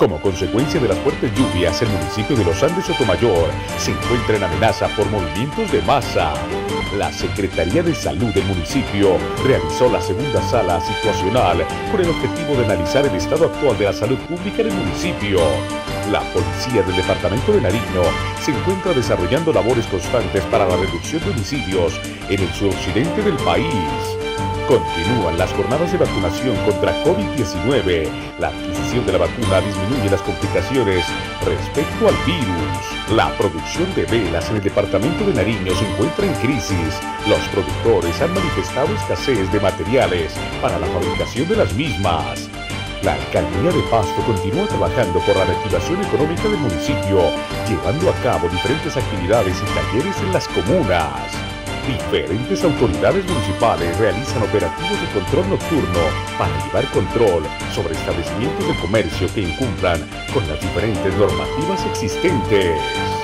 Como consecuencia de las fuertes lluvias, el municipio de Los Andes Sotomayor se encuentra en amenaza por movimientos de masa. La Secretaría de Salud del municipio realizó la segunda sala situacional con el objetivo de analizar el estado actual de la salud pública en el municipio. La policía del departamento de Nariño se encuentra desarrollando labores constantes para la reducción de homicidios en el suroccidente del país. Continúan las jornadas de vacunación contra COVID-19. La adquisición de la vacuna disminuye las complicaciones respecto al virus. La producción de velas en el departamento de Nariño se encuentra en crisis. Los productores han manifestado escasez de materiales para la fabricación de las mismas. La alcaldía de Pasto continúa trabajando por la reactivación económica del municipio, llevando a cabo diferentes actividades y talleres en las comunas. Diferentes autoridades municipales realizan operativos de control nocturno para llevar control sobre establecimientos de comercio que incumplan con las diferentes normativas existentes.